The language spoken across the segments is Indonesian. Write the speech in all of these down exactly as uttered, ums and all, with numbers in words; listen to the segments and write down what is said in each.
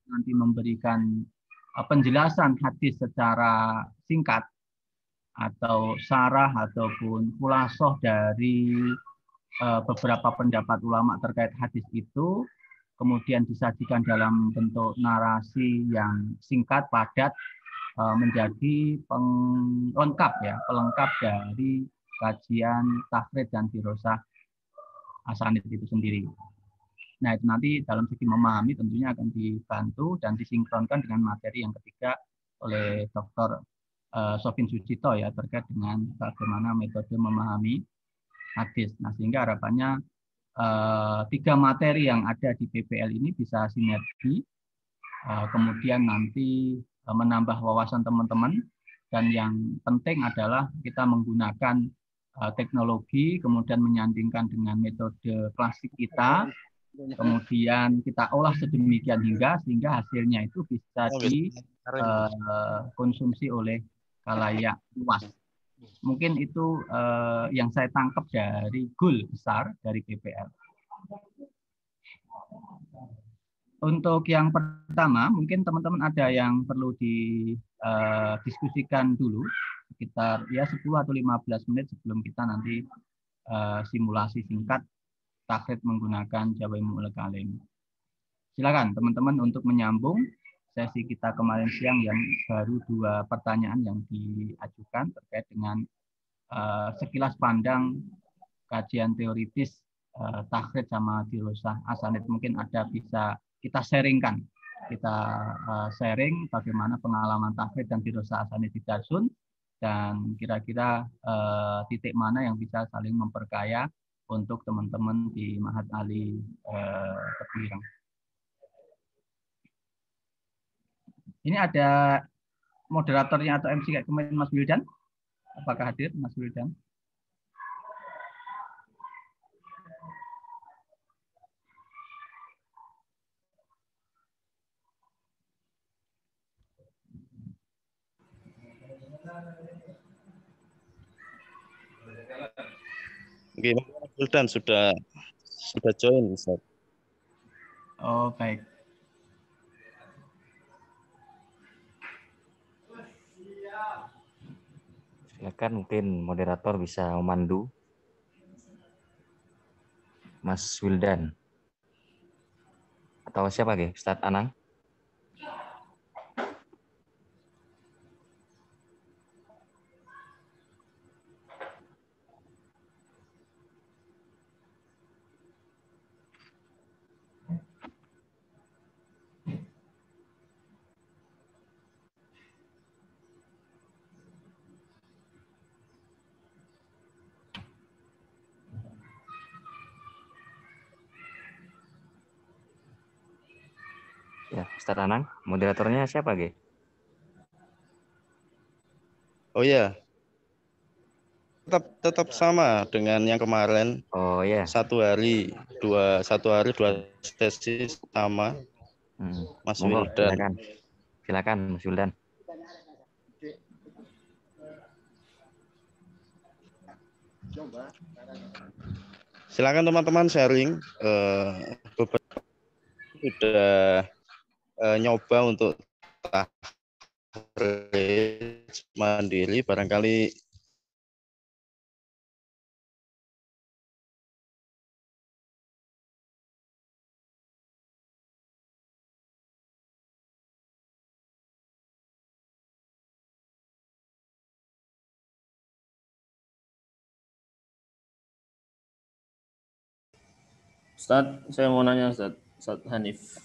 nanti memberikan uh, penjelasan hadis secara singkat atau syarah ataupun khulasoh dari uh, beberapa pendapat ulama terkait hadis itu, kemudian disajikan dalam bentuk narasi yang singkat, padat, uh, menjadi pelengkap ya, pelengkap dari kajian tahrid dan dirosah asanid itu sendiri. Nah, itu nanti dalam segi memahami tentunya akan dibantu dan disinkronkan dengan materi yang ketiga oleh doktor uh, Sofin Sucito ya, terkait dengan bagaimana metode memahami hadis. Nah, sehingga harapannya uh, tiga materi yang ada di P P L ini bisa sinergi, uh, kemudian nanti uh, menambah wawasan teman-teman, dan yang penting adalah kita menggunakan uh, teknologi, kemudian menyandingkan dengan metode klasik kita, kemudian kita olah sedemikian hingga sehingga hasilnya itu bisa dikonsumsi uh, oleh khalayak luas. Mungkin itu uh, yang saya tangkap dari goal besar dari P P L. Untuk yang pertama, mungkin teman-teman ada yang perlu didiskusikan uh, dulu, sekitar ya sepuluh atau lima belas menit sebelum kita nanti uh, simulasi singkat tahrid menggunakan Jawahirul Kalim. Silakan teman-teman untuk menyambung sesi kita kemarin siang yang baru dua pertanyaan yang diajukan terkait dengan uh, sekilas pandang kajian teoritis uh, tahrid sama dirosah asanid. Mungkin ada bisa kita sharingkan, kita uh, sharing bagaimana pengalaman tahrid dan dirosah asanid di Darsun, dan kira-kira uh, titik mana yang bisa saling memperkaya untuk teman-teman di Ma'had Ali uh, Tebuireng. Ini ada moderatornya atau M C kayak kemarin, Mas Wildan. Apakah hadir Mas Wildan? Oke, Mas Wildan sudah sudah join, Ustaz. Oh, baik. Silakan, mungkin moderator bisa memandu Mas Wildan atau siapa lagi, Ustadz Anang? Ya, Ustadz Anang, moderatornya siapa, Ge? Oh ya, tetap tetap sama dengan yang kemarin. Oh ya. Satu hari dua satu hari dua sesi sama. Hmm. Mas Monggo, Wildan. Silakan, silakan Mas Wildan. Silakan teman-teman sharing. Uh, beberapa sudah uh, nyoba untuk tahrid mandiri, barangkali Ustadz, saya mau nanya Ustadz, Ustadz Hanif.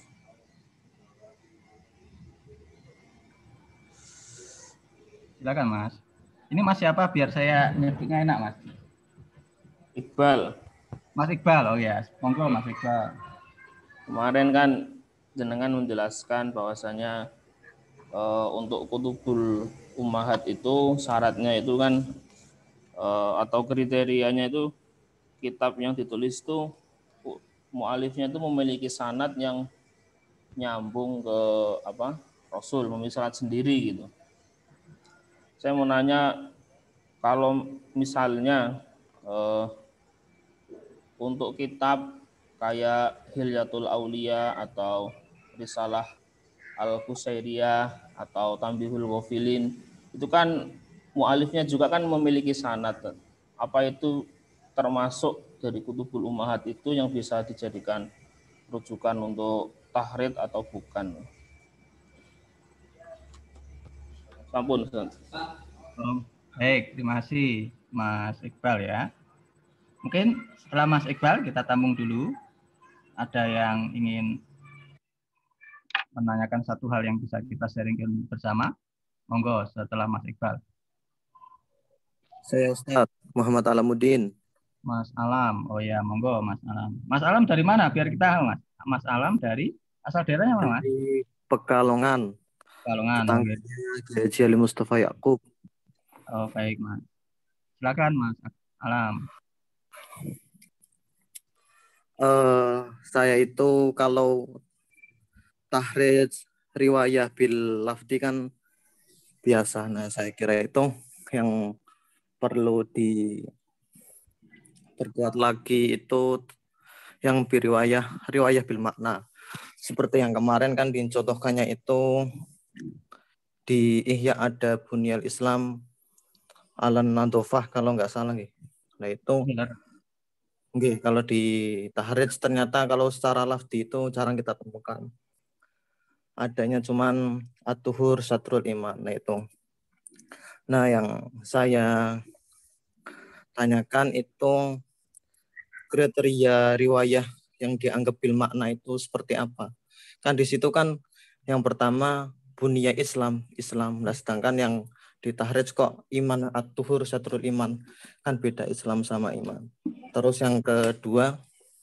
Silakan Mas. Ini Mas siapa biar saya nyebutnya enak Mas? Iqbal. Mas Iqbal, oh ya, monggo Mas Iqbal. Kemarin kan jenengan menjelaskan bahwasanya e, untuk kutubul ummahat itu syaratnya itu kan e, atau kriterianya itu kitab yang ditulis itu mu'alifnya itu memiliki sanad yang nyambung ke apa Rasul, memiliki sanad sendiri gitu. Saya mau nanya, kalau misalnya eh, untuk kitab kayak Hilyatul Aulia atau Risalah Al-Qusairiyah atau Tambihul Ghafilin, itu kan mu'alifnya juga kan memiliki sanad. Apa itu termasuk dari Kutubul Ummahat itu yang bisa dijadikan rujukan untuk tahrid atau bukan? Sampun, Ustaz. Oh, baik, terima kasih Mas Iqbal ya. Mungkin setelah Mas Iqbal kita tampung dulu. Ada yang ingin menanyakan satu hal yang bisa kita sharingkan bersama? Monggo setelah Mas Iqbal. Saya Ustaz Muhammad Alamuddin. Mas Alam, oh ya, monggo Mas Alam. Mas Alam dari mana? Biar kita Mas. Mas Alam dari asal daerahnya mana, Mas? Dari Pekalongan. Pekalongan. Tetangganya Haji Ali Mustafa Yakub. Oh baik Mas. Silakan Mas Alam. Uh, saya itu kalau tahrid riwayah bil lafdi kan biasa. Nah, saya kira itu yang perlu diperkuat lagi itu yang biriwayah riwayah bil makna. Seperti yang kemarin kan dicontohkannya itu di Ihya ada Bunyal Islam Alan Nadofah kalau nggak salah nih. Nah itu Oke, kalau di tahrid ternyata kalau secara lafdi itu jarang kita temukan. Adanya cuman atuhur satrul iman. Nah itu. Nah yang saya tanyakan itu kriteria riwayah yang dianggap bil makna itu seperti apa? Kan di situ kan yang pertama bunya Islam, Islam. Nah sedangkan yang di tahrid kok iman atuhur satrul iman, kan beda Islam sama iman. Terus yang kedua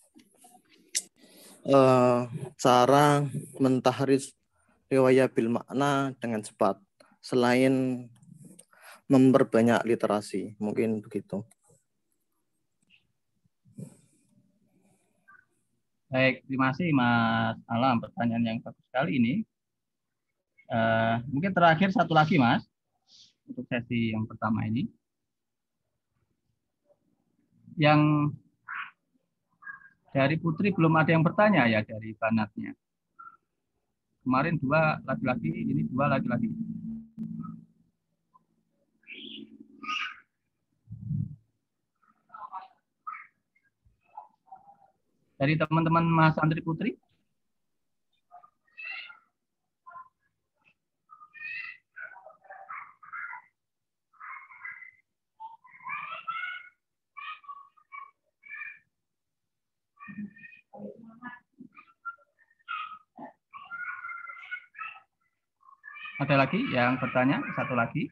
eh, cara mentahrid riwayah bil makna dengan cepat selain memperbanyak literasi, mungkin begitu. Baik, terima kasih Mas Alam, pertanyaan yang bagus sekali ini. Uh, mungkin terakhir satu lagi Mas, untuk sesi yang pertama ini. Yang dari Putri belum ada yang bertanya ya dari Banatnya. Kemarin dua laki-laki, ini dua laki-laki. Dari teman-teman Mas Andri Putri? Ada lagi yang bertanya? Satu lagi.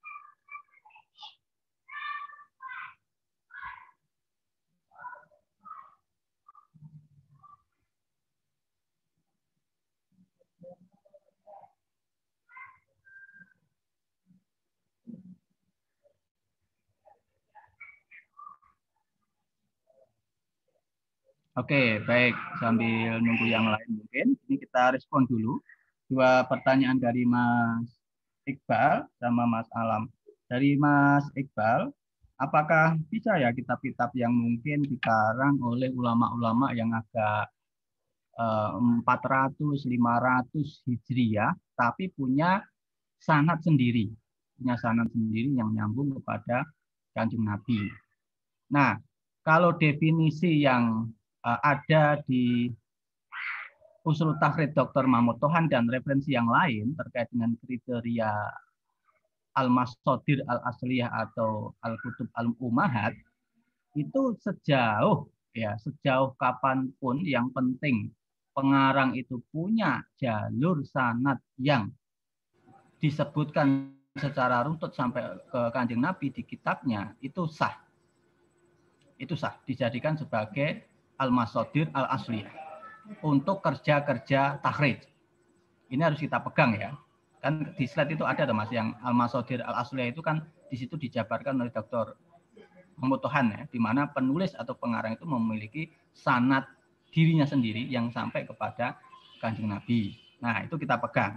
Oke, baik. Sambil nunggu yang lain mungkin, ini kita respon dulu. Dua pertanyaan dari Mas Iqbal sama Mas Alam. Dari Mas Iqbal, apakah bisa ya kitab-kitab yang mungkin dikarang oleh ulama-ulama yang agak eh, empat ratus lima ratus Hijriah, tapi punya sanad sendiri. Punya sanad sendiri yang nyambung kepada Kanjeng Nabi. Nah, kalau definisi yang uh, ada di Usul Tahrid Doktor Mahmud Tohan dan referensi yang lain terkait dengan kriteria Al-Masodir Al-Asliyah atau Al-Kutub Al-Ummahat, itu sejauh ya sejauh kapanpun yang penting pengarang itu punya jalur sanad yang disebutkan secara runtut sampai ke Kanjeng Nabi di kitabnya, itu sah. Itu sah dijadikan sebagai al-masodir al-asliyah untuk kerja-kerja tahrid. Ini harus kita pegang ya. Kan di slide itu ada Mas yang al-masodir al-asliyah itu kan di situ dijabarkan oleh Doktor Mahmud Tohan ya, di mana penulis atau pengarang itu memiliki sanad dirinya sendiri yang sampai kepada Kanjeng Nabi. Nah, itu kita pegang.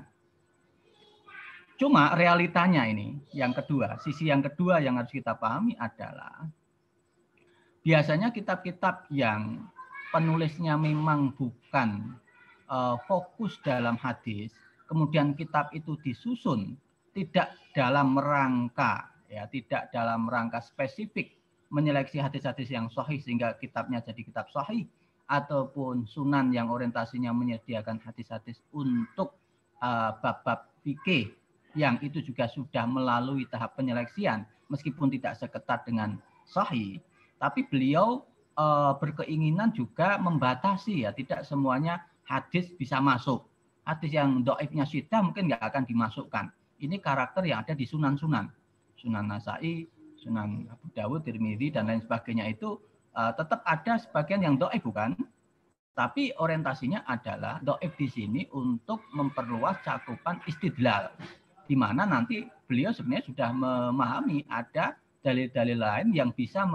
Cuma realitanya ini, yang kedua, sisi yang kedua yang harus kita pahami adalah biasanya kitab-kitab yang penulisnya memang bukan uh, fokus dalam hadis, kemudian kitab itu disusun tidak dalam rangka ya, tidak dalam rangka spesifik menyeleksi hadis-hadis yang sahih sehingga kitabnya jadi kitab sahih, ataupun sunan yang orientasinya menyediakan hadis-hadis untuk uh, bab-bab fikih yang itu juga sudah melalui tahap penyeleksian meskipun tidak seketat dengan sahih, tapi beliau uh, berkeinginan juga membatasi ya, tidak semuanya hadis bisa masuk. Hadis yang dhaifnya syiddah mungkin nggak akan dimasukkan. Ini karakter yang ada di sunan-sunan. Sunan Nasai, Sunan Abu Dawud, Tirmidzi, dan lain sebagainya itu uh, tetap ada sebagian yang dhaif bukan? Tapi orientasinya adalah dhaif di sini untuk memperluas cakupan istidlal. Di mana nanti beliau sebenarnya sudah memahami ada dalil-dalil lain yang bisa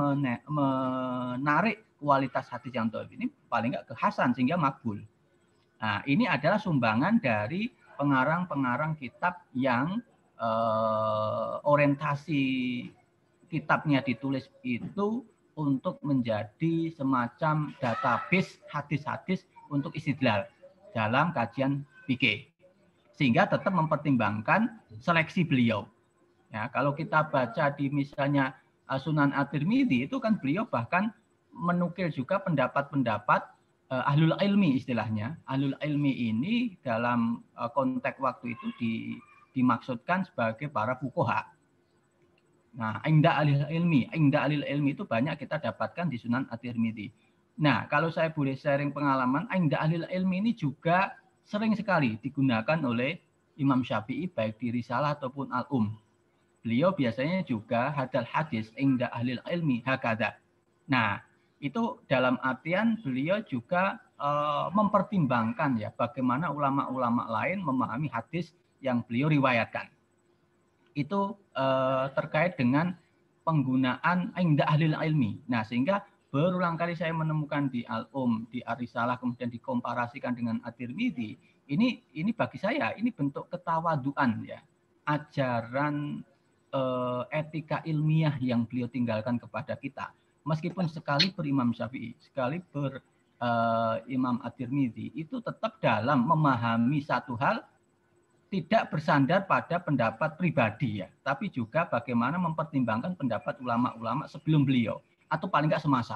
menarik kualitas hadis yang dhaif ini paling nggak ke hasan sehingga makbul. Nah, ini adalah sumbangan dari pengarang-pengarang kitab yang eh, orientasi kitabnya ditulis itu untuk menjadi semacam database hadis-hadis untuk istidlal dalam kajian fikih. Sehingga tetap mempertimbangkan seleksi beliau. Ya, kalau kita baca di misalnya Sunan At-Tirmidzi itu kan beliau bahkan menukil juga pendapat-pendapat uh, ahlul ilmi istilahnya. Ahlul ilmi ini dalam uh, konteks waktu itu di, dimaksudkan sebagai para fuqaha. Nah, inda alil ilmi, inda alil ilmi itu banyak kita dapatkan di Sunan At-Tirmidzi. Nah, kalau saya boleh sharing pengalaman, inda alil ilmi ini juga sering sekali digunakan oleh Imam Syafi'i baik di Risalah ataupun Al-Um. Beliau biasanya juga hadal hadis inda ahlil ilmi hakada. Nah, itu dalam artian beliau juga uh, mempertimbangkan ya bagaimana ulama-ulama lain memahami hadis yang beliau riwayatkan. Itu uh, terkait dengan penggunaan inda ahlil ilmi. Nah, sehingga berulang kali saya menemukan di Al-Um, di Ar-Risalah, kemudian dikomparasikan dengan At-Tirmidzi. Ini ini bagi saya ini bentuk ketawaduan ya, ajaran eh, etika ilmiah yang beliau tinggalkan kepada kita. Meskipun sekali berimam Syafi'i, sekali ber eh, Imam At-Tirmidzi, itu tetap dalam memahami satu hal tidak bersandar pada pendapat pribadi ya, tapi juga bagaimana mempertimbangkan pendapat ulama-ulama sebelum beliau atau paling nggak semasa.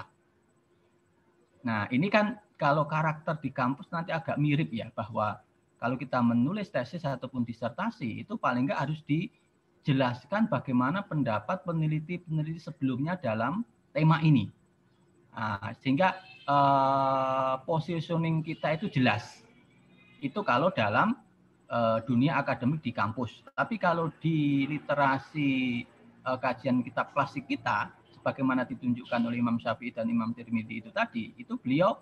Nah, ini kan kalau karakter di kampus nanti agak mirip ya, bahwa kalau kita menulis tesis ataupun disertasi itu paling nggak harus dijelaskan bagaimana pendapat peneliti-peneliti sebelumnya dalam tema ini. Nah, sehingga eh, positioning kita itu jelas. Itu kalau dalam eh, dunia akademik di kampus. Tapi kalau di literasi eh, kajian kitab klasik kita, sebagaimana ditunjukkan oleh Imam Syafi'i dan Imam Tirmidzi itu tadi, itu beliau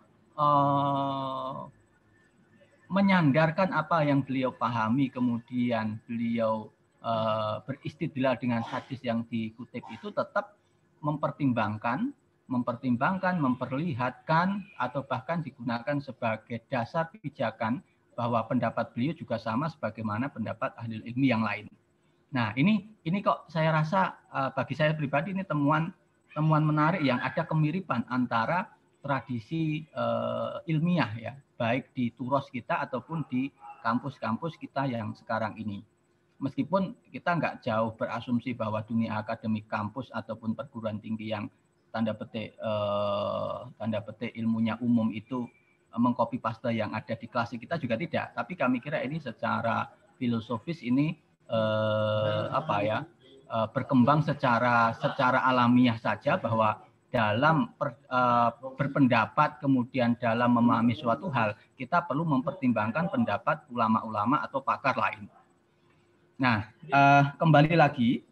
eh, menyandarkan apa yang beliau pahami, kemudian beliau eh, beristidlal dengan hadis yang dikutip itu tetap mempertimbangkan, mempertimbangkan, memperlihatkan, atau bahkan digunakan sebagai dasar pijakan bahwa pendapat beliau juga sama sebagaimana pendapat ahli ilmi yang lain. Nah, ini ini kok saya rasa eh, bagi saya pribadi ini temuan temuan menarik yang ada kemiripan antara tradisi eh, ilmiah ya, baik di turos kita ataupun di kampus-kampus kita yang sekarang ini. Meskipun kita nggak jauh berasumsi bahwa dunia akademik kampus ataupun perguruan tinggi yang tanda petik eh, tanda petik ilmunya umum itu eh, mengcopy paste yang ada di kelas kita juga tidak. Tapi kami kira ini secara filosofis ini eh, apa ya eh, berkembang secara secara alamiah saja bahwa dalam per, uh, berpendapat kemudian dalam memahami suatu hal kita perlu mempertimbangkan pendapat ulama-ulama atau pakar lain. Nah, uh, kembali lagi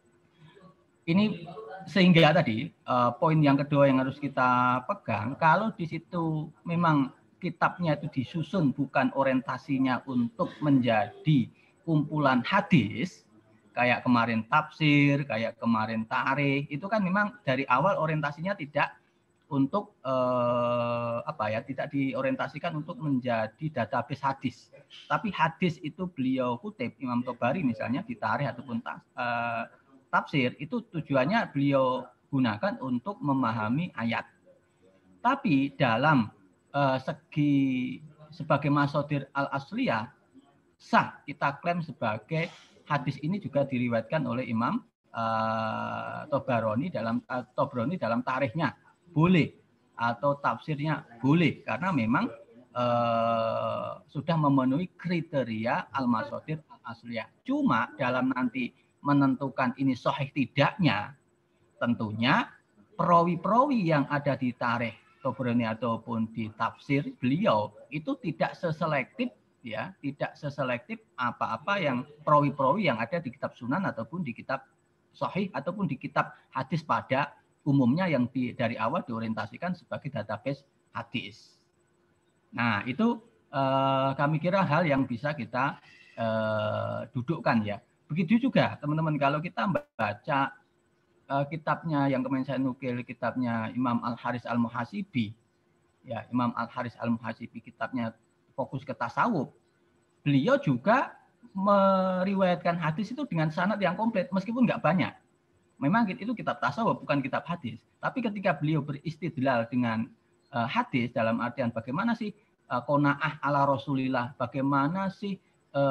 ini sehingga tadi uh, poin yang kedua yang harus kita pegang, kalau di situ memang kitabnya itu disusun bukan orientasinya untuk menjadi kumpulan hadis, kayak kemarin tafsir, kayak kemarin tarikh, itu kan memang dari awal orientasinya tidak untuk eh, apa ya, tidak diorientasikan untuk menjadi database hadis. Tapi hadis itu beliau kutip, Imam Tobari misalnya di tarikh ataupun tas, eh, tafsir, itu tujuannya beliau gunakan untuk memahami ayat. Tapi dalam eh, segi sebagai masodir al-asliyah, sah kita klaim sebagai hadis ini juga diriwayatkan oleh Imam uh, Tobaroni dalam uh, Tobroni dalam tarikhnya, boleh, atau tafsirnya boleh, karena memang uh, sudah memenuhi kriteria al-masadir al-asliyah. Cuma dalam nanti menentukan ini sahih tidaknya, tentunya perawi-perawi yang ada di tarikh Tobroni ataupun di tafsir beliau itu tidak seselektif, ya, tidak seselektif apa-apa yang perawi-perawi yang ada di kitab sunan ataupun di kitab sahih ataupun di kitab hadis pada umumnya yang di, dari awal diorientasikan sebagai database hadis. Nah, itu eh, kami kira hal yang bisa kita eh, dudukkan, ya. Begitu juga teman-teman kalau kita membaca eh, kitabnya yang kemarin saya nukil, kitabnya Imam Al-Haris Al-Muhasibi, ya, Imam Al-Haris Al-Muhasibi, kitabnya fokus ke tasawuf, beliau juga meriwayatkan hadis itu dengan sanad yang komplit meskipun nggak banyak. Memang itu kitab tasawuf bukan kitab hadis. Tapi ketika beliau beristidlal dengan uh, hadis dalam artian bagaimana sih uh, qanaah ala Rasulillah, bagaimana sih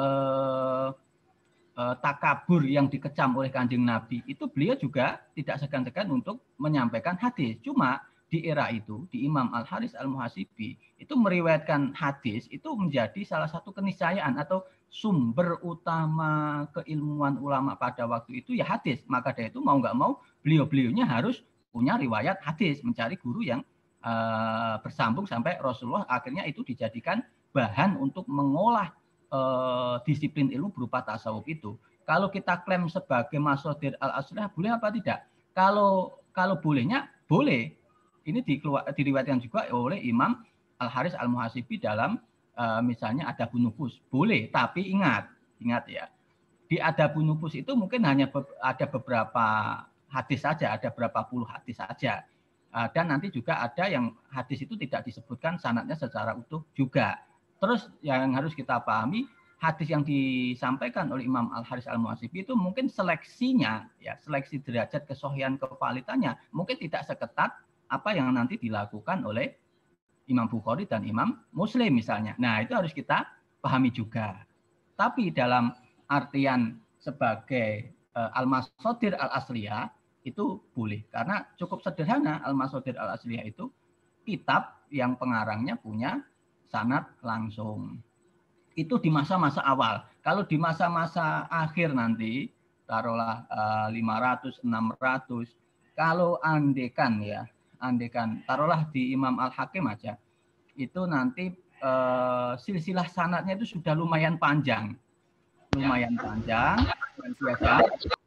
uh, uh, takabur yang dikecam oleh Kanjeng Nabi, itu beliau juga tidak segan-segan untuk menyampaikan hadis. Cuma di era itu, di Imam Al-Haris Al-Muhasibi, itu meriwayatkan hadis, itu menjadi salah satu keniscayaan atau sumber utama keilmuan ulama pada waktu itu, ya hadis. Maka dari itu mau nggak mau, beliau-beliaunya harus punya riwayat hadis, mencari guru yang uh, bersambung sampai Rasulullah akhirnya itu dijadikan bahan untuk mengolah uh, disiplin ilmu berupa tasawuf itu. Kalau kita klaim sebagai masadir al-asliyah, boleh apa tidak? Kalau kalau bolehnya, boleh. Ini diriwayatkan juga oleh Imam Al-Haris Al-Muhasibi dalam uh, misalnya Adabun Nufus. Boleh, tapi ingat, ingat ya. Di Adabun Nufus itu mungkin hanya be ada beberapa hadis saja, ada berapa puluh hadis saja. Uh, dan nanti juga ada yang hadis itu tidak disebutkan sanadnya secara utuh juga. Terus yang harus kita pahami, hadis yang disampaikan oleh Imam Al-Haris Al-Muhasibi itu mungkin seleksinya, ya, seleksi derajat kesohihan kevalitannya mungkin tidak seketat apa yang nanti dilakukan oleh Imam Bukhari dan Imam Muslim misalnya. Nah, itu harus kita pahami juga. Tapi dalam artian sebagai uh, al-masadir al-asliyah itu boleh. Karena cukup sederhana, al-masadir al-asliyah itu kitab yang pengarangnya punya sanad langsung. Itu di masa-masa awal. Kalau di masa-masa akhir nanti, taruhlah uh, lima ratus, enam ratus, kalau andekan ya, andekan taruhlah di Imam Al-Hakim aja, itu nanti uh, silsilah sanadnya itu sudah lumayan panjang, lumayan panjang. Dan biasanya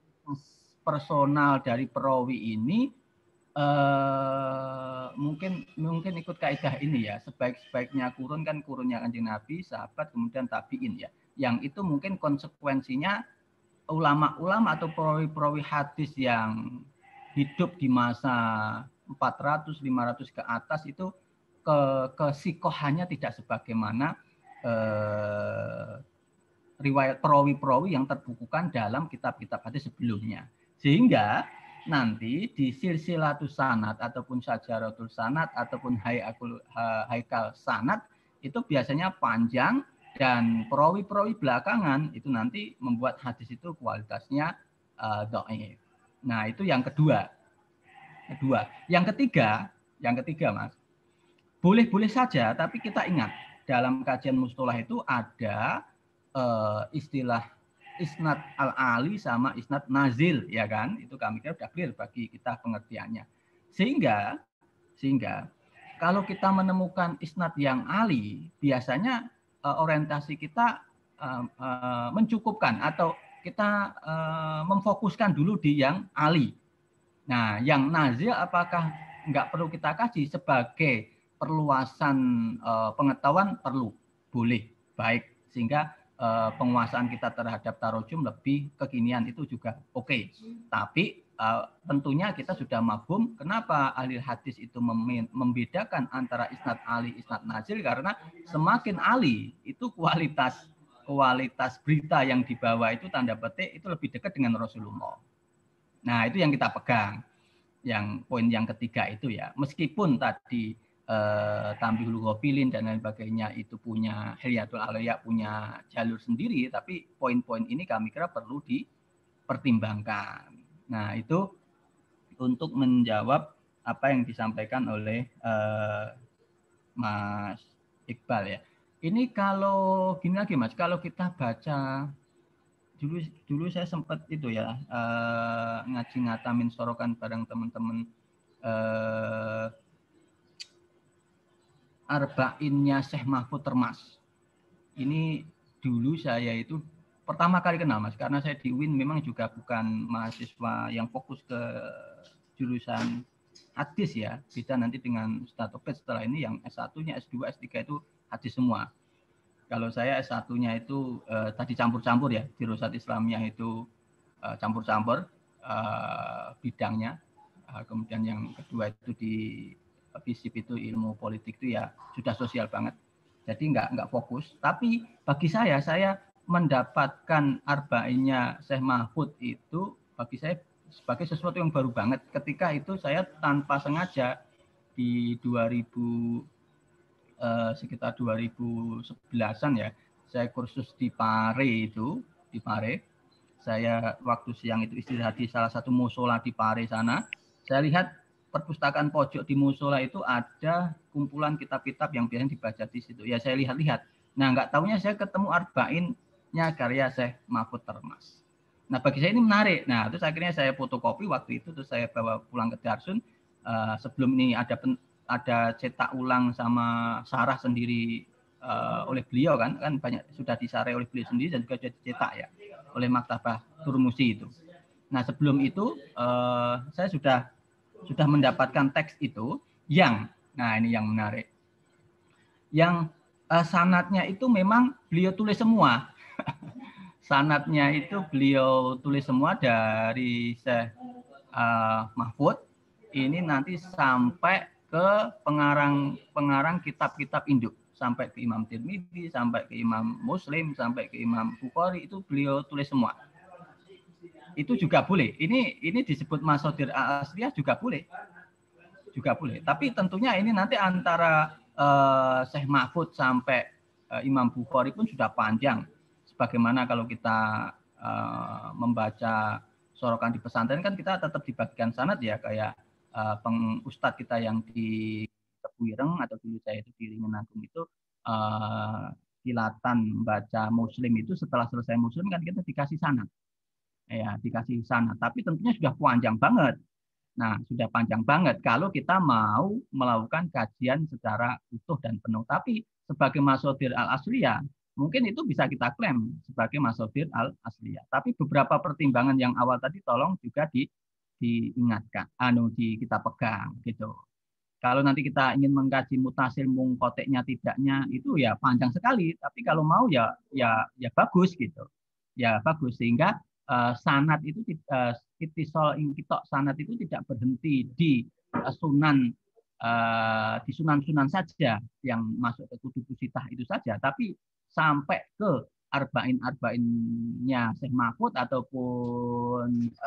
personal dari perawi ini uh, mungkin mungkin ikut kaidah ini ya, sebaik-sebaiknya kurun kan kurunnya Kanjeng Nabi, sahabat, kemudian tabiin ya. Yang itu mungkin konsekuensinya ulama-ulama atau perawi-perawi hadis yang hidup di masa empat ratus lima ratus ke atas itu ke kesikohannya tidak sebagaimana eh, riwayat perawi-perawi yang terbukukan dalam kitab-kitab hadis sebelumnya. Sehingga nanti di silsilatus sanad ataupun sajaratul sanad ataupun hayakul haikal sanad itu biasanya panjang, dan perawi-perawi belakangan itu nanti membuat hadis itu kualitasnya uh, dhaif. Nah, itu yang kedua. Kedua, yang ketiga, yang ketiga Mas, boleh-boleh saja, tapi kita ingat dalam kajian mustalah itu ada uh, istilah isnad al-ali sama isnad nazil, ya kan? Itu kami kira sudah clear bagi kita pengertiannya. Sehingga, sehingga kalau kita menemukan isnad yang ali, biasanya uh, orientasi kita uh, uh, mencukupkan atau kita uh, memfokuskan dulu di yang ali. Nah, yang nazil apakah nggak perlu kita kaji sebagai perluasan uh, pengetahuan? Perlu, boleh, baik, sehingga uh, penguasaan kita terhadap tarojum lebih kekinian itu juga oke. Okay. Tapi uh, tentunya kita sudah mafhum kenapa ahli hadis itu membedakan antara isnad ali, isnad nazil, karena semakin ali itu kualitas kualitas berita yang dibawa itu tanda petik itu lebih dekat dengan Rasulullah. Nah, itu yang kita pegang. Yang poin yang ketiga itu ya, meskipun tadi eh, Tambihul Ghafilin dan lain sebagainya itu punya Hilyatul Auliya, punya jalur sendiri, tapi poin-poin ini kami kira perlu dipertimbangkan. Nah, itu untuk menjawab apa yang disampaikan oleh eh, Mas Iqbal ya. Ini kalau gini lagi Mas, kalau kita baca dulu dulu saya sempat itu ya eh, ngaji ngatamin sorokan bareng teman-teman eh, Arba'innya Syekh Mahfud Termas. Ini dulu saya itu pertama kali kenal Mas, karena saya di U I N memang juga bukan mahasiswa yang fokus ke jurusan hadis ya, beda nanti dengan Ustadz Topet setelah ini yang S satu-nya, S dua, S tiga itu hadis semua. Kalau saya S satu-nya itu eh, tadi campur-campur ya, Dirosat Islamiyah itu eh, campur-campur eh, bidangnya. Eh, kemudian yang kedua itu di FISIP itu ilmu politik itu ya sudah sosial banget. Jadi nggak nggak fokus. Tapi bagi saya, saya mendapatkan arba'innya Syekh Mahfud itu bagi saya sebagai sesuatu yang baru banget. Ketika itu saya tanpa sengaja di dua ribu eh, sekitar dua ribu sebelasan ya, saya kursus di Pare itu, di Pare. Saya waktu siang itu istirahat di salah satu musola di Pare sana. Saya lihat perpustakaan pojok di musola itu ada kumpulan kitab-kitab yang biasanya dibaca di situ. Ya saya lihat-lihat. Nah nggak tahunya saya ketemu arba'innya karya Syekh Mahfud Termas. Nah bagi saya ini menarik. Nah terus akhirnya saya fotokopi waktu itu, terus saya bawa pulang ke Darsun. Uh, sebelum ini ada pen, ada cetak ulang sama sarah sendiri uh, oleh beliau kan, kan banyak sudah disarai oleh beliau sendiri dan juga sudah dicetak ya oleh Maktabah Turmusi itu. Nah sebelum itu uh, saya sudah sudah mendapatkan teks itu yang, nah ini yang menarik, yang uh, sanadnya itu memang beliau tulis semua. Sanadnya itu beliau tulis semua dari Syekh uh, Mahfud. Ini nanti sampai ke pengarang pengarang kitab-kitab induk, sampai ke Imam Tirmidzi, sampai ke Imam Muslim, sampai ke Imam Bukhari, itu beliau tulis semua. Itu juga boleh. Ini ini disebut Mashadir al-Asliyah juga boleh. Juga boleh. Tapi tentunya ini nanti antara uh, Syekh Mahfud sampai uh, Imam Bukhari pun sudah panjang. Sebagaimana kalau kita uh, membaca sorokan di pesantren kan kita tetap dibagikan sanad ya, kayak uh, pengustad kita yang di Tebuireng atau dulu saya itu di Ringin Agung itu uh, kilatan baca Muslim itu setelah selesai Muslim kan kita dikasih sanad. Ya, dikasih sana, tapi tentunya sudah panjang banget. Nah, sudah panjang banget kalau kita mau melakukan kajian secara utuh dan penuh. Tapi sebagai Mashadir al-Asliyah, mungkin itu bisa kita klaim sebagai Mashadir al-Asliyah. Tapi beberapa pertimbangan yang awal tadi tolong juga di, diingatkan, anu di kita pegang gitu. Kalau nanti kita ingin mengkaji mutasil mungkoteknya tidaknya itu ya panjang sekali. Tapi kalau mau ya ya ya bagus gitu, ya bagus sehingga Uh, sanad itu uh, itisol ingkitok sanad itu tidak berhenti di uh, sunan uh, di sunan-sunan saja yang masuk ke kutubus sitah itu saja, tapi sampai ke arba'in arba'innya Syekh Mahfud ataupun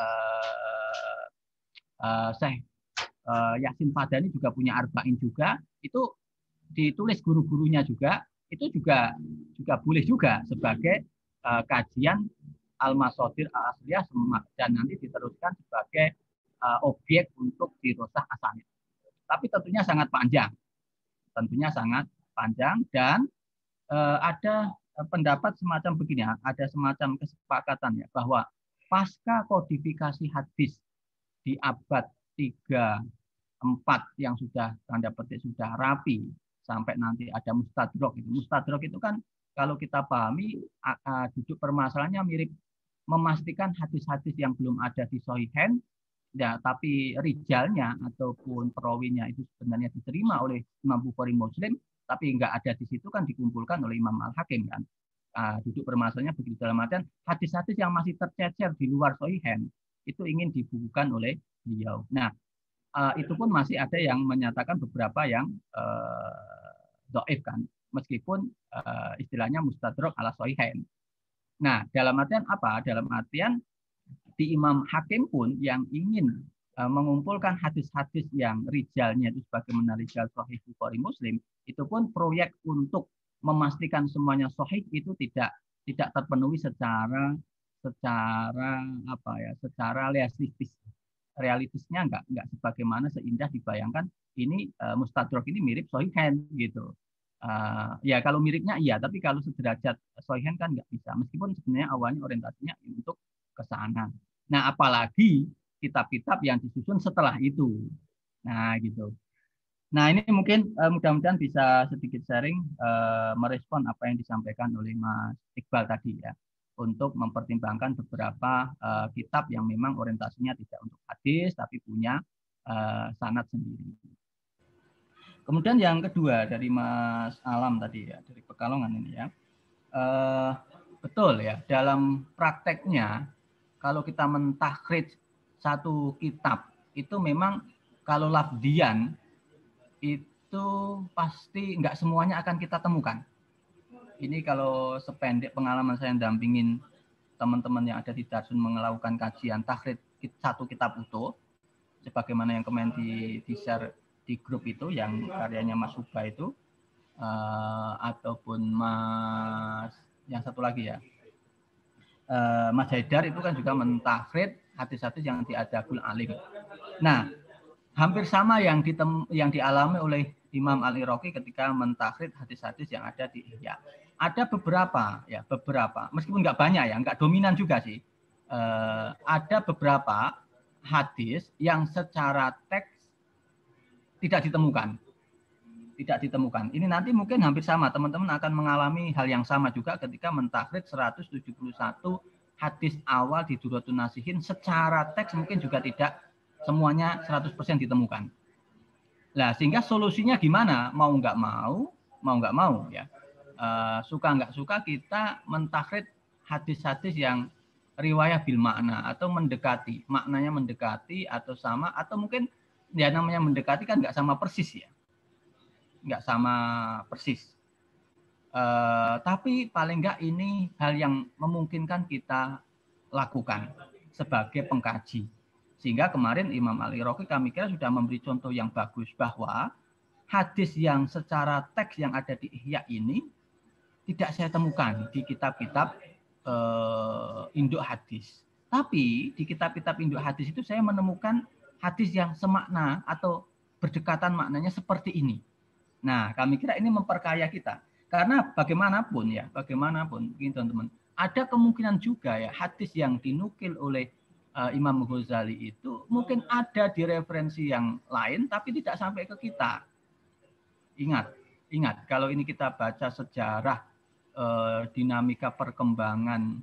uh, uh, Syekh uh, Yasin Fadani juga punya arba'in juga, itu ditulis guru-gurunya juga, itu juga juga boleh juga sebagai uh, kajian Al-Mashadir al-Asliyah dan nanti diteruskan sebagai uh, objek untuk dirosah asanid. Tapi tentunya sangat panjang, tentunya sangat panjang dan uh, ada pendapat semacam begini, ada semacam kesepakatan ya bahwa pasca kodifikasi hadis di abad tiga empat yang sudah tanda petik sudah rapi sampai nanti ada mustadrok itu. Mustadrok itu kan kalau kita pahami uh, duduk permasalahannya mirip memastikan hadis-hadis yang belum ada di Shahihain, ya, tapi rijalnya ataupun perawinya itu sebenarnya diterima oleh Imam Bukhari Muslim, tapi nggak ada di situ kan dikumpulkan oleh Imam Al-Hakim kan. Uh, duduk permasalahannya begitu dalam artian hadis-hadis yang masih tercecer di luar Shahihain itu ingin dibukukan oleh beliau. Nah, uh, itu pun masih ada yang menyatakan beberapa yang uh, dhaif kan, meskipun uh, istilahnya mustadrak ala Shahihain. Nah, dalam artian apa? Dalam artian di Imam Hakim pun yang ingin uh, mengumpulkan hadis-hadis yang rijalnya itu sebagaimana rijal Sahih Bukhari Muslim, itu pun proyek untuk memastikan semuanya sahih itu tidak tidak terpenuhi secara secara apa ya, secara realistis. Realistisnya enggak enggak sebagaimana seindah dibayangkan ini uh, Mustadrak ini mirip Sahihain gitu. Uh, ya kalau miripnya iya, tapi kalau sederajat Sahihain kan nggak bisa. Meskipun sebenarnya awalnya orientasinya untuk ke sana. Nah, apalagi kitab-kitab yang disusun setelah itu. Nah, gitu. Nah, ini mungkin uh, mudah-mudahan bisa sedikit sharing uh, merespon apa yang disampaikan oleh Mas Iqbal tadi ya, untuk mempertimbangkan beberapa uh, kitab yang memang orientasinya tidak untuk hadis tapi punya uh, sanad sendiri. Kemudian yang kedua dari Mas Alam tadi ya, dari Pekalongan ini ya, uh, betul ya, dalam prakteknya kalau kita mentakhrij satu kitab itu memang kalau lafdian itu pasti nggak semuanya akan kita temukan. Ini kalau sependek pengalaman saya dampingin teman-teman yang ada di Darsun melakukan kajian takhrij satu kitab utuh, sebagaimana yang kemarin di, di share di grup itu yang karyanya Mas Subha itu, uh, ataupun Mas yang satu lagi ya, uh, Mas Haidar itu kan juga mentakhrij hadis-hadis yang diadabul alim. Nah, hampir sama yang ditem, yang dialami oleh Imam Al-Iraqi ketika mentakhrij hadis-hadis yang ada di Ihya. Ada beberapa ya, beberapa, meskipun nggak banyak ya, nggak dominan juga sih. Uh, ada beberapa hadis yang secara teks tidak ditemukan. Tidak ditemukan. Ini nanti mungkin hampir sama, teman-teman akan mengalami hal yang sama juga ketika mentakhrij seratus tujuh puluh satu hadis awal di Duratun Nasihin, secara teks mungkin juga tidak semuanya seratus persen ditemukan. Nah, sehingga solusinya gimana? Mau nggak mau, mau nggak mau ya. Uh, suka nggak suka kita mentakhrij hadis-hadis yang riwayah bil makna atau mendekati, maknanya mendekati atau sama, atau mungkin ya namanya mendekati kan nggak sama persis ya, nggak sama persis. Uh, tapi paling nggak ini hal yang memungkinkan kita lakukan sebagai pengkaji. Sehingga kemarin Imam Al-Iraqi kami kira sudah memberi contoh yang bagus bahwa hadis yang secara teks yang ada di Ihya ini tidak saya temukan di kitab-kitab uh, induk hadis. Tapi di kitab-kitab induk hadis itu saya menemukan hadis yang semakna atau berdekatan maknanya seperti ini. Nah, kami kira ini memperkaya kita. Karena bagaimanapun ya, bagaimanapun mungkin teman-teman, ada kemungkinan juga ya hadis yang dinukil oleh uh, Imam Ghazali itu mungkin ada di referensi yang lain tapi tidak sampai ke kita. Ingat, ingat kalau ini kita baca sejarah uh, dinamika perkembangan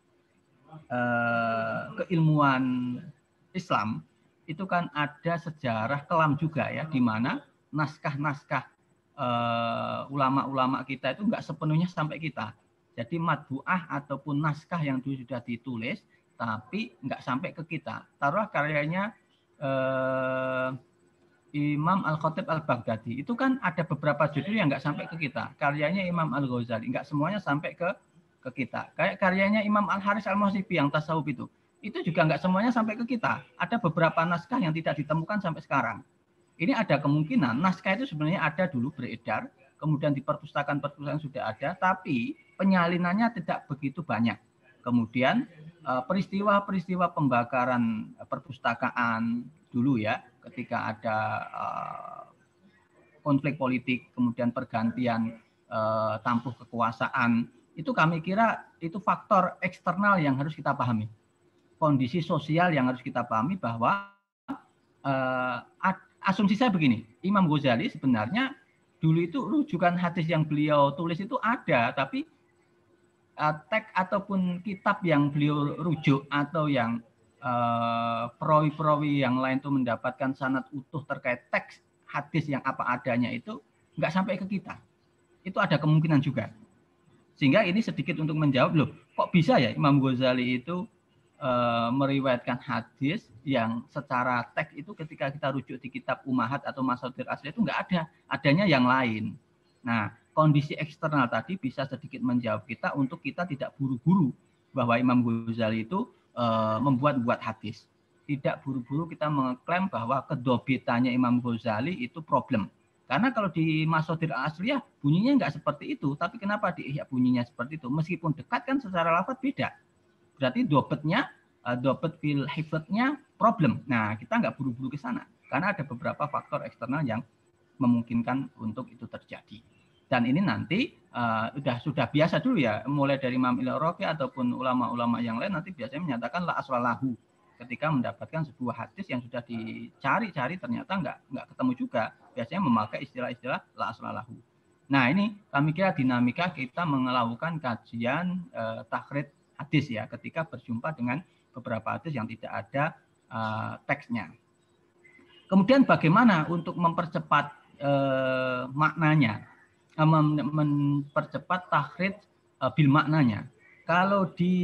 uh, keilmuan Islam, itu kan ada sejarah kelam juga ya, di mana naskah-naskah uh, ulama-ulama kita itu nggak sepenuhnya sampai kita. Jadi matbu'ah ataupun naskah yang dulu sudah ditulis, tapi nggak sampai ke kita. Taruhlah karyanya uh, Imam Al-Khatib Al-Baghdadi, itu kan ada beberapa judul yang nggak sampai ke kita. Karyanya Imam Al-Ghazali, nggak semuanya sampai ke ke kita. Kayak karyanya Imam Al-Haris Al-Muhasibi yang tasawuf itu, itu juga nggak semuanya sampai ke kita. Ada beberapa naskah yang tidak ditemukan sampai sekarang. Ini ada kemungkinan naskah itu sebenarnya ada dulu beredar, kemudian di perpustakaan-perpustakaan sudah ada, tapi penyalinannya tidak begitu banyak. Kemudian peristiwa-peristiwa pembakaran perpustakaan dulu ya, ketika ada konflik politik, kemudian pergantian tampuk kekuasaan, itu kami kira itu faktor eksternal yang harus kita pahami. Kondisi sosial yang harus kita pahami bahwa uh, asumsi saya begini, Imam Ghazali sebenarnya dulu itu rujukan hadis yang beliau tulis itu ada, tapi uh, teks ataupun kitab yang beliau rujuk atau yang uh, perawi-perawi yang lain itu mendapatkan sanad utuh terkait teks hadis yang apa adanya itu nggak sampai ke kita. Itu ada kemungkinan juga. Sehingga ini sedikit untuk menjawab, loh kok bisa ya Imam Ghazali itu Uh, meriwayatkan hadis yang secara teks itu ketika kita rujuk di kitab Ummahat atau Masadir Asli itu nggak ada, adanya yang lain. Nah, kondisi eksternal tadi bisa sedikit menjawab kita untuk kita tidak buru-buru bahwa Imam Ghazali itu uh, membuat-buat hadis. tidak buru-buru kita mengklaim bahwa kedobitannya Imam Ghazali itu problem. Karena kalau di Masadir Al-Asliyah bunyinya nggak seperti itu, tapi kenapa di Ihya bunyinya seperti itu? Meskipun dekat kan secara lafaz beda. Berarti dobetnya, dobet fil hifdznya problem. Nah, kita nggak buru-buru ke sana. Karena ada beberapa faktor eksternal yang memungkinkan untuk itu terjadi. Dan ini nanti uh, sudah sudah biasa dulu ya, mulai dari Imam Al-Rafi ataupun ulama-ulama yang lain nanti biasanya menyatakan la aswalahu. Ketika mendapatkan sebuah hadis yang sudah dicari-cari ternyata nggak nggak ketemu juga, biasanya memakai istilah-istilah la aswalahu. Nah ini kami kira dinamika kita melakukan kajian uh, takhrid hadis ya, ketika berjumpa dengan beberapa hadis yang tidak ada uh, teksnya. Kemudian bagaimana untuk mempercepat uh, maknanya, uh, mempercepat takhrid uh, bil maknanya. Kalau di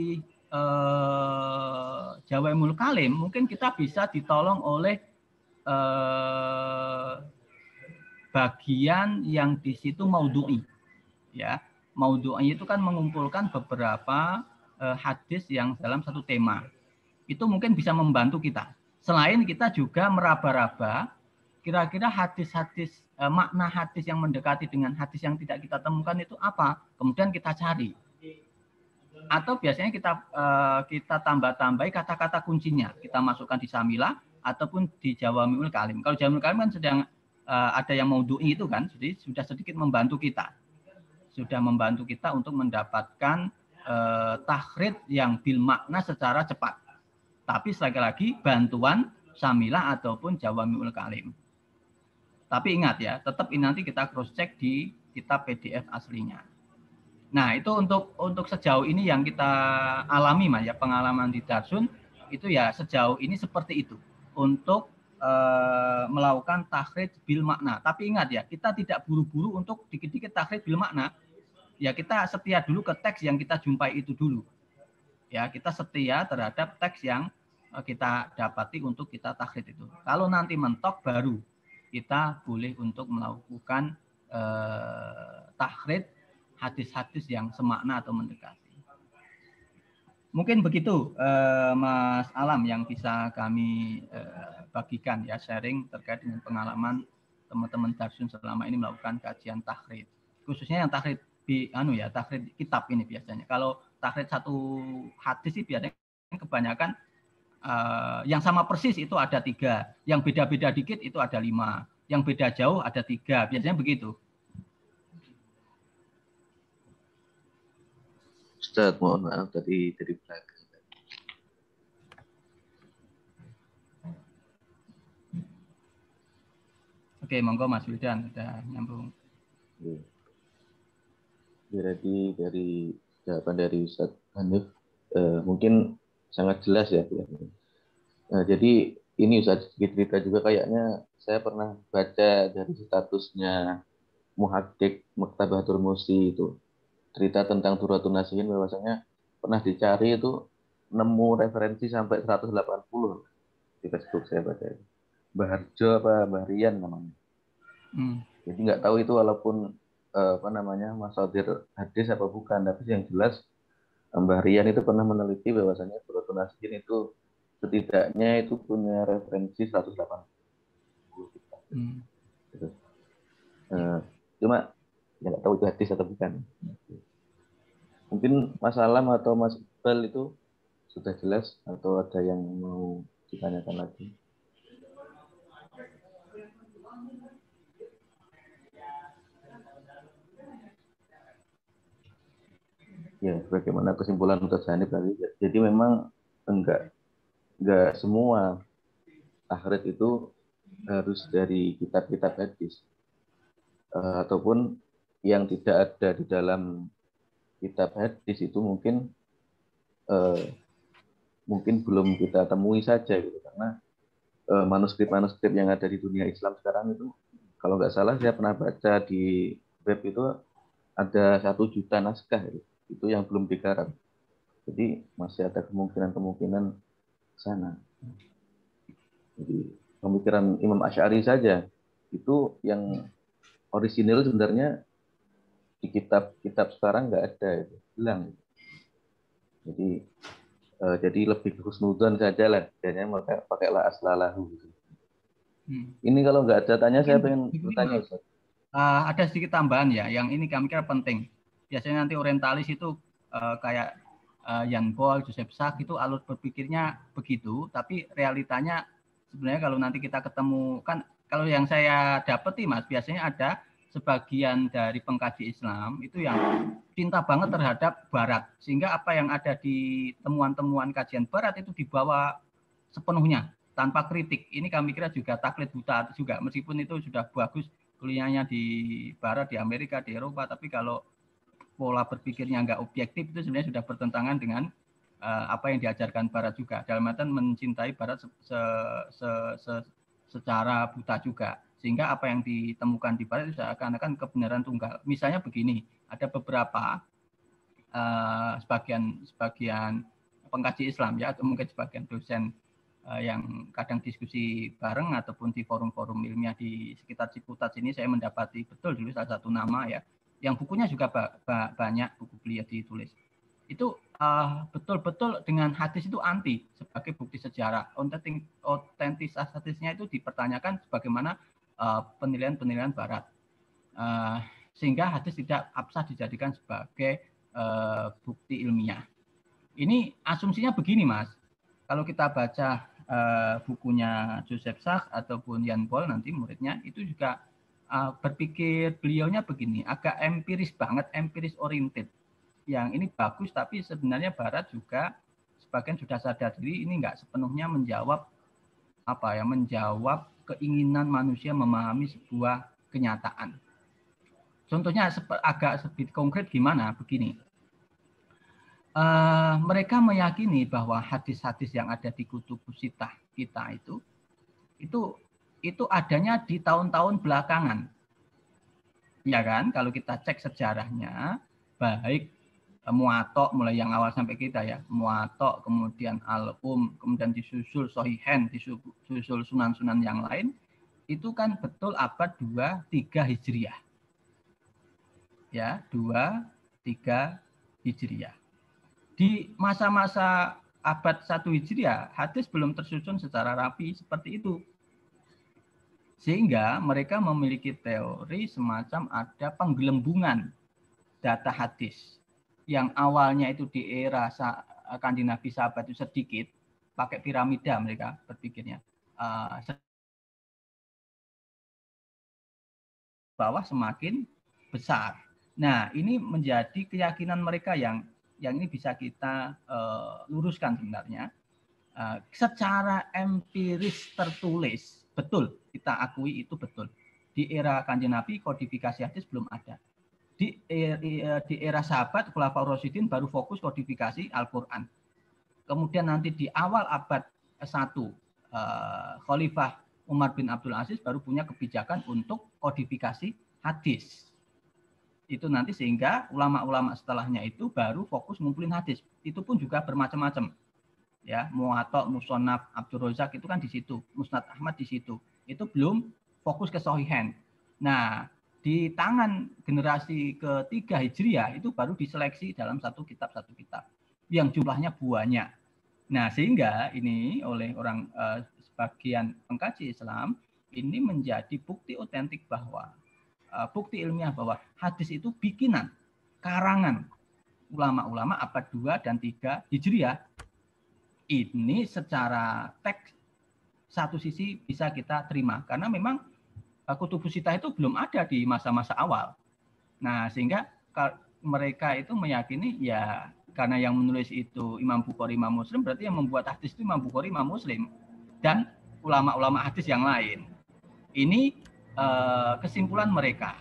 Uh, Jawahirul Kalim mungkin kita bisa ditolong oleh uh, bagian yang di situ maudhu'i ya. Maudhu'i itu kan mengumpulkan beberapa uh, hadis yang dalam satu tema. Itu mungkin bisa membantu kita. Selain kita juga meraba-raba kira-kira hadis-hadis uh, makna hadis yang mendekati dengan hadis yang tidak kita temukan itu apa, kemudian kita cari. Atau biasanya kita uh, kita tambah-tambahi kata-kata kuncinya, kita masukkan di Samilah ataupun di Jawami'ul Kalim. Kalau Jawami'ul Kalim kan sedang uh, ada yang maudhu'i itu kan, jadi sudah sedikit membantu kita, sudah membantu kita untuk mendapatkan uh, takhrid yang bil makna secara cepat. Tapi sekali lagi bantuan Samilah ataupun Jawami'ul Kalim. Tapi ingat ya, tetap ini nanti kita cross check di kitab P D F aslinya. Nah, itu untuk untuk sejauh ini yang kita alami Mas ya, pengalaman di Darsun itu ya sejauh ini seperti itu untuk e, melakukan takhrid bil makna. Tapi ingat ya, kita tidak buru-buru untuk dikit-dikit takhrid bil makna. Ya kita setia dulu ke teks yang kita jumpai itu dulu. Ya, kita setia terhadap teks yang kita dapati untuk kita takhrid itu. Kalau nanti mentok baru kita boleh untuk melakukan e, takhrid hadis-hadis yang semakna atau mendekati. Mungkin begitu eh, Mas Alam yang bisa kami eh, bagikan ya, sharing terkait dengan pengalaman teman-teman Darsun selama ini melakukan kajian takhrid. Khususnya yang takhrid di anu ya, takhrid kitab ini biasanya. Kalau takhrid satu hadis sih biasanya kebanyakan eh, yang sama persis itu ada tiga, yang beda-beda dikit itu ada lima, yang beda jauh ada tiga, biasanya begitu. Ustaz, mohon maaf tadi dari belakang. Oke, monggo Mas Wildan sudah nyambung. Berarti dari jawaban dari Ustaz Hanif eh, mungkin sangat jelas ya. Nah, jadi ini Ustaz sedikit cerita juga, kayaknya saya pernah baca dari statusnya Muhaqqiq Maktabatul Musi itu. Cerita tentang Durratun Nasihin bahwasanya pernah dicari itu nemu referensi sampai seratus delapan puluh di Facebook saya baca. Baharjo apa Bahrian namanya. Hmm. Jadi nggak tahu itu walaupun eh, apa namanya masadir hadis apa bukan, tapi yang jelas Bahrian itu pernah meneliti bahwasanya Durratun Nasihin itu setidaknya itu punya referensi seratus delapan puluh. Hmm. Gitu. Eh, cuma ya nggak tahu itu hadis atau bukan. Mungkin Mas Alam atau Mas Iqbal itu sudah jelas atau ada yang mau ditanyakan lagi? Ya, bagaimana kesimpulan untuk Hanif tadi? Jadi memang enggak enggak semua takhrid itu harus dari kitab-kitab hadis. Uh, ataupun yang tidak ada di dalam kitab hadis itu mungkin uh, mungkin belum kita temui saja gitu, karena uh, manuskrip-manuskrip yang ada di dunia Islam sekarang itu, kalau nggak salah saya pernah baca di web itu ada satu juta naskah gitu, itu yang belum digarap. Jadi masih ada kemungkinan-kemungkinan sana. Jadi pemikiran Imam Asy'ari saja itu yang orisinil sebenarnya di kitab-kitab sekarang nggak ada, itu hilang. Jadi Uh, jadi lebih husnudon saja lah, jadinya pakai pakailah aslalahu gitu. Hmm. Ini kalau nggak ada tanya, saya pengen bertanya, Ustaz. Uh, ada sedikit tambahan ya, yang ini kami kira penting. Biasanya nanti orientalis itu uh, kayak uh, Jan Paul, Joseph Sack itu alur berpikirnya begitu, tapi realitanya sebenarnya kalau nanti kita ketemu, kan kalau yang saya dapeti Mas, biasanya ada sebagian dari pengkaji Islam itu yang cinta banget terhadap Barat, sehingga apa yang ada di temuan-temuan kajian Barat itu dibawa sepenuhnya tanpa kritik. Ini kami kira juga taklid buta juga, meskipun itu sudah bagus kuliahnya di Barat, di Amerika, di Eropa, tapi kalau pola berpikirnya nggak objektif itu sebenarnya sudah bertentangan dengan uh, apa yang diajarkan Barat juga. Dalam artian mencintai Barat se se se se secara buta juga. Sehingga apa yang ditemukan di Barat itu seakan-akan kebenaran tunggal. Misalnya begini, ada beberapa uh, sebagian sebagian pengkaji Islam ya, atau mungkin sebagian dosen uh, yang kadang diskusi bareng ataupun di forum-forum ilmiah di sekitar Ciputat sini, saya mendapati betul dulu salah satu nama ya, yang bukunya juga ba ba banyak buku beliau ditulis. Itu betul-betul uh, dengan hadis itu anti sebagai bukti sejarah. Otentitas hadisnya itu dipertanyakan sebagaimana penilaian-penilaian uh, Barat. Uh, sehingga hadis tidak absah dijadikan sebagai uh, bukti ilmiah. Ini asumsinya begini Mas. Kalau kita baca uh, bukunya Joseph Sack ataupun Jan Paul nanti muridnya, itu juga uh, berpikir beliaunya begini, agak empiris banget, empiris oriented. Yang ini bagus, tapi sebenarnya Barat juga sebagian sudah sadar diri ini nggak sepenuhnya menjawab apa ya, menjawab keinginan manusia memahami sebuah kenyataan. Contohnya agak sedikit konkret gimana? Begini, uh, mereka meyakini bahwa hadis-hadis yang ada di Kutubus Sittah kita itu, itu, itu adanya di tahun-tahun belakangan, ya kan? Kalau kita cek sejarahnya, baik Muwatta mulai yang awal sampai kita ya, Muwatta, kemudian Al-Um, kemudian disusul Shahihain, disusul sunan-sunan yang lain, itu kan betul abad dua tiga Hijriah. Ya, dua tiga Hijriah. Di masa-masa abad satu Hijriah, hadis belum tersusun secara rapi seperti itu. Sehingga mereka memiliki teori semacam ada penggelembungan data hadis. Yang awalnya itu di era Kanjeng Nabi sahabat itu sedikit, pakai piramida mereka berpikirnya. Uh, bawah semakin besar. Nah, ini menjadi keyakinan mereka yang yang ini bisa kita uh, luruskan sebenarnya. Uh, secara empiris tertulis, betul, kita akui itu betul. Di era Kanjeng Nabi kodifikasi hadis belum ada. Di, di era sahabat Khulafaur Rasyidin baru fokus kodifikasi Al-Quran. Kemudian nanti di awal abad satu uh, Khalifah Umar bin Abdul Aziz baru punya kebijakan untuk kodifikasi hadis. Itu nanti sehingga ulama-ulama setelahnya itu baru fokus ngumpulin hadis. Itu pun juga bermacam-macam. Ya, Muwatta, Musannaf, Abdul Razak itu kan di situ, Musnad Ahmad di situ. Itu belum fokus ke Shahihain. Nah, di tangan generasi ketiga Hijriah itu baru diseleksi dalam satu kitab satu kitab yang jumlahnya banyak. Nah, sehingga ini oleh orang eh, sebagian pengkaji Islam ini menjadi bukti otentik bahwa eh, bukti ilmiah bahwa hadis itu bikinan, karangan ulama-ulama abad dua dan tiga Hijriah. Ini secara teks satu sisi bisa kita terima karena memang Kutubus Sittah itu belum ada di masa-masa awal. Nah, sehingga mereka itu meyakini ya karena yang menulis itu Imam Bukhari, Imam Muslim, berarti yang membuat hadis itu Imam Bukhari, Imam Muslim dan ulama-ulama hadis yang lain. Ini eh, kesimpulan mereka.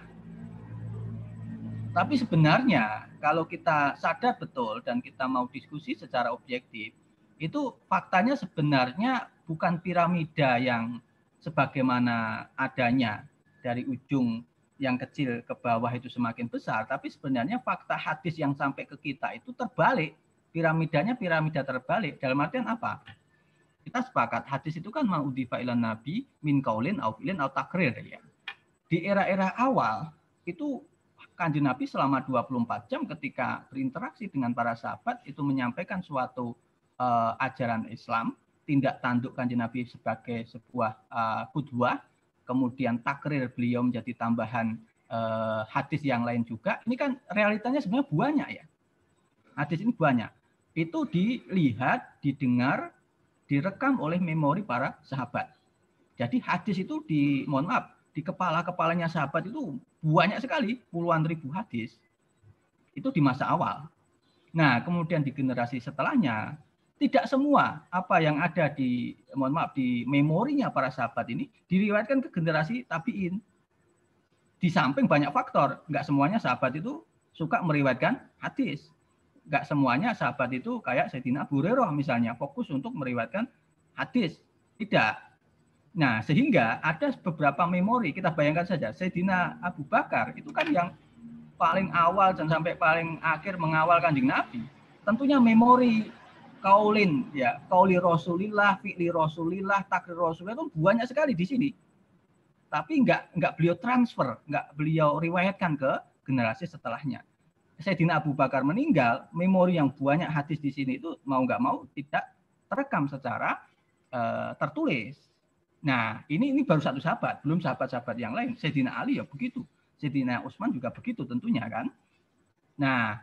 Tapi sebenarnya kalau kita sadar betul dan kita mau diskusi secara objektif, itu faktanya sebenarnya bukan piramida yang sebagaimana adanya dari ujung yang kecil ke bawah itu semakin besar, tapi sebenarnya fakta hadis yang sampai ke kita itu terbalik. Piramidanya piramida terbalik. Dalam artian apa? Kita sepakat hadis itu kan ma'udhifa ilan nabi min qaulin au filin au takrir ya. Di era-era awal itu Kanjeng Nabi selama dua puluh empat jam ketika berinteraksi dengan para sahabat itu menyampaikan suatu uh, ajaran Islam, tindak tanduk Kanjeng Nabi sebagai sebuah uh, qudwah, kemudian takrir beliau menjadi tambahan uh, hadis yang lain juga. Ini kan realitanya sebenarnya banyak ya. Hadis ini banyak. Itu dilihat, didengar, direkam oleh memori para sahabat. Jadi hadis itu di, mohon maaf, di kepala-kepalanya sahabat itu banyak sekali, puluhan ribu hadis. Itu di masa awal. Nah, kemudian di generasi setelahnya, tidak semua apa yang ada di, mohon maaf, di memorinya para sahabat ini diriwayatkan ke generasi tabiin. Di samping banyak faktor, nggak semuanya sahabat itu suka meriwayatkan hadis. Nggak semuanya sahabat itu kayak Sayyidina Abu Hurairah misalnya, fokus untuk meriwayatkan hadis. Tidak. Nah, sehingga ada beberapa memori, kita bayangkan saja, Sayyidina Abu Bakar itu kan yang paling awal dan sampai paling akhir mengawal Kanjeng Nabi. Tentunya memori kaulin, ya, kauli Rasulillah, fi'li Rasulillah, takrir Rasulillah itu banyak sekali di sini. Tapi nggak nggak beliau transfer, nggak beliau riwayatkan ke generasi setelahnya. Sayyidina Abu Bakar meninggal, memori yang banyak hadis di sini itu mau nggak mau tidak terekam secara uh, tertulis. Nah, ini ini baru satu sahabat, belum sahabat-sahabat yang lain. Sayyidina Ali ya begitu, Sayyidina Utsman juga begitu tentunya kan. Nah,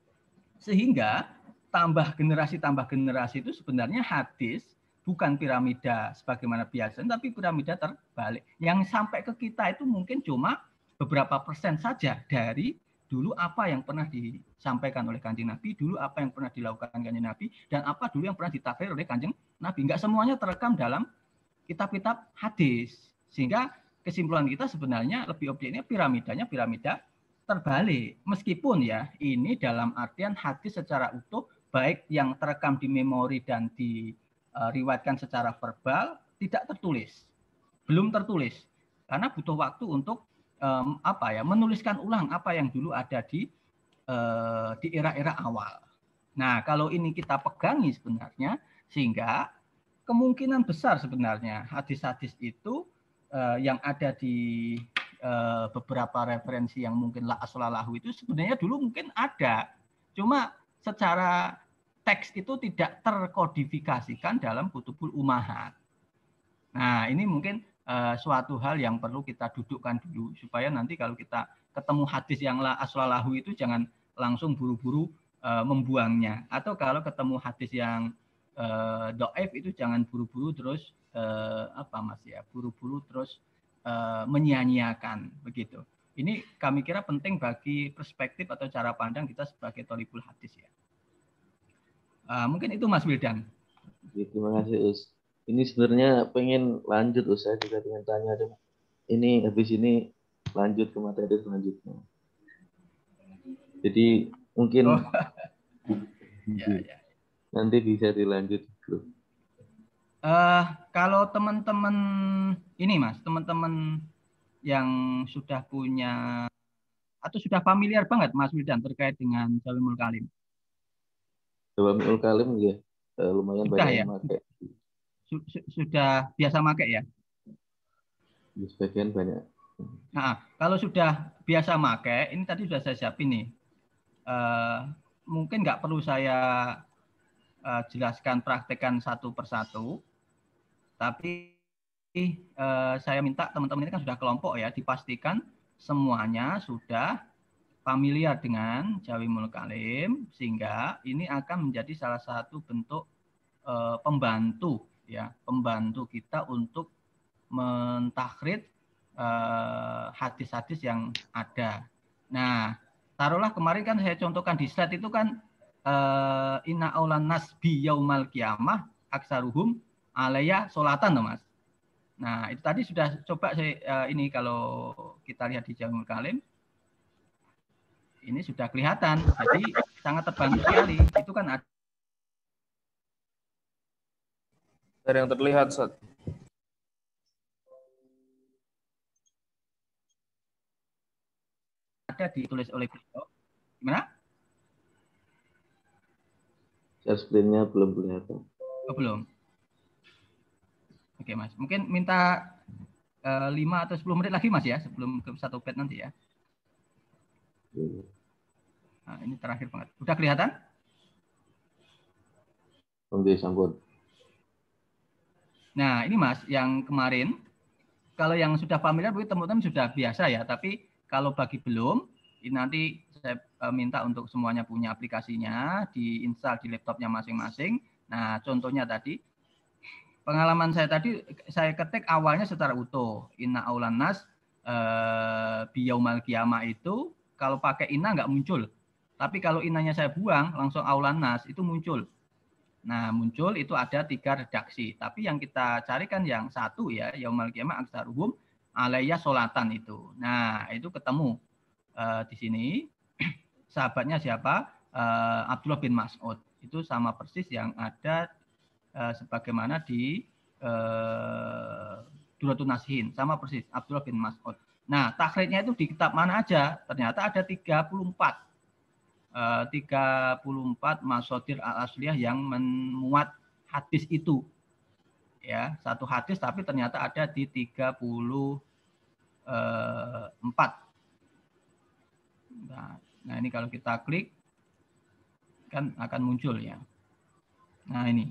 sehingga tambah generasi tambah generasi itu sebenarnya hadis bukan piramida sebagaimana biasa, tapi piramida terbalik. Yang sampai ke kita itu mungkin cuma beberapa persen saja dari dulu apa yang pernah disampaikan oleh Kanjeng Nabi, dulu apa yang pernah dilakukan Kanjeng Nabi, dan apa dulu yang pernah ditafsir oleh Kanjeng Nabi. Enggak semuanya terekam dalam kitab-kitab hadis. Sehingga kesimpulan kita sebenarnya lebih objeknya piramidanya piramida terbalik. Meskipun ya ini dalam artian hadis secara utuh, baik yang terekam di memori dan diriwayatkan secara verbal, tidak tertulis. Belum tertulis. Karena butuh waktu untuk um, apa ya menuliskan ulang apa yang dulu ada di uh, di era-era awal. Nah, kalau ini kita pegangi sebenarnya, sehingga kemungkinan besar sebenarnya hadis-hadis itu uh, yang ada di uh, beberapa referensi yang mungkin la aslalahu itu sebenarnya dulu mungkin ada. Cuma secara teks itu tidak terkodifikasikan dalam kutubul ummahat. Nah, ini mungkin uh, suatu hal yang perlu kita dudukkan dulu supaya nanti kalau kita ketemu hadis yang la aslalahu itu jangan langsung buru-buru uh, membuangnya, atau kalau ketemu hadis yang uh, dhaif itu jangan buru-buru terus uh, apa Mas ya, buru-buru terus uh, menyia-nyiakan begitu. Ini kami kira penting bagi perspektif atau cara pandang kita sebagai thalibul hadis ya. Uh, mungkin itu Mas Wildan. Terima kasih Us. Ini sebenarnya pengen lanjut Us, saya juga pengen tanya dong. Ini habis ini lanjut ke materi selanjutnya. Jadi mungkin oh. ya, ya. nanti bisa dilanjut dulu. Uh, kalau teman-teman ini Mas, teman-teman yang sudah punya atau sudah familiar banget Mas Wildan terkait dengan Jawamil Kalim. Jawamil Kalim ya, uh, lumayan sudah, banyak ya? yang pakai. Sudah biasa pakai ya? Di sebagian banyak. Nah, kalau sudah biasa pakai, ini tadi sudah saya siapin nih. Uh, mungkin nggak perlu saya uh, jelaskan praktekkan satu persatu, tapi uh, saya minta teman-teman ini kan sudah kelompok ya, dipastikan semuanya sudah familiar dengan Jawamil Kalim, sehingga ini akan menjadi salah satu bentuk uh, pembantu ya, pembantu kita untuk mentakrid uh, hadis-hadis yang ada. Nah, taruhlah kemarin kan saya contohkan di slide itu kan uh, inna aulan nas bi yaumal qiyamah aksaruhum alayya sholatan toh Mas. Nah, itu tadi sudah coba saya uh, ini kalau kita lihat di Jawamil Kalim ini sudah kelihatan. Jadi sangat terbantu sekali. Itu kan ada Ada yang terlihat, Ustaz. Ada ditulis oleh beliau. Gimana? Share screen-nya belum kelihatan. Oh, belum. Oke, Mas. Mungkin minta uh, lima atau sepuluh menit lagi, Mas ya, sebelum ke satu pet nanti ya. Nah, ini terakhir banget. Udah kelihatan? Oke, sampun. Nah, ini Mas, yang kemarin, kalau yang sudah familiar mungkin teman-teman sudah biasa ya, tapi kalau bagi belum, ini nanti saya minta untuk semuanya punya aplikasinya, diinstal di laptopnya masing-masing. Nah, contohnya tadi, pengalaman saya tadi, saya ketik awalnya secara utuh. Inna aulan nas, eh, biyaumal qiyamah itu, kalau pakai inna nggak muncul. Tapi kalau inanya saya buang, langsung aulan nas, itu muncul. Nah, muncul itu ada tiga redaksi. Tapi yang kita carikan yang satu ya, yaumal qiyamah aksaruhum alayya sholatan itu. Nah, itu ketemu uh, di sini. Sahabatnya siapa? Uh, Abdullah bin Mas'ud. Itu sama persis yang ada uh, sebagaimana di uh, Duratun Nasihin. Sama persis, Abdullah bin Mas'ud. Nah, takhrijnya itu di kitab mana aja? Ternyata ada tiga puluh empat. tiga puluh empat masodir al-asliyah yang memuat hadis itu. Ya, satu hadis tapi ternyata ada di tiga puluh empat. Nah, nah, ini kalau kita klik kan akan muncul ya. Nah, ini.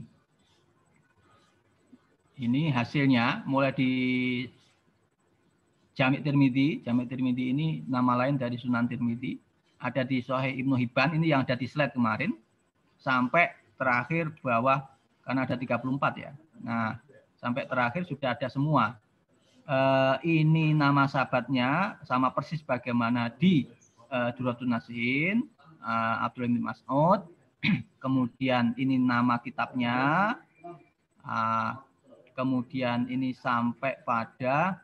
Ini hasilnya mulai di Jami' Tirmidzi. Jami' Tirmidzi ini nama lain dari Sunan Tirmidzi. Ada di Sahih Ibnu Hibban, ini yang ada di slide kemarin, sampai terakhir bawah, karena ada tiga puluh empat ya. Nah, sampai terakhir sudah ada semua. Uh, ini nama sahabatnya, sama persis bagaimana di uh, Duratun Nasihin, uh, Abdullah bin Mas'ud. Kemudian ini nama kitabnya. Uh, kemudian ini sampai pada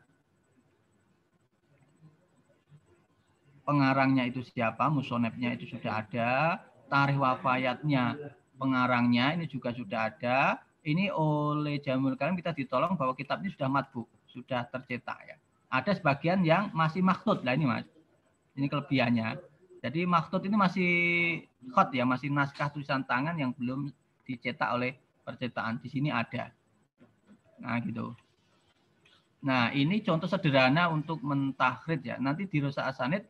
pengarangnya itu siapa, musonefnya itu sudah ada, tarikh wafayatnya pengarangnya ini juga sudah ada. Ini oleh Jamil Kalim kita ditolong bahwa kitab ini sudah matbu, sudah tercetak ya. Ada sebagian yang masih makhtut lah ini Mas. Ini kelebihannya. Jadi makhtut ini masih khot ya, masih naskah tulisan tangan yang belum dicetak oleh percetakan. Di sini ada. Nah gitu. Nah ini contoh sederhana untuk mentahrid ya. Nanti di Rosa Asanid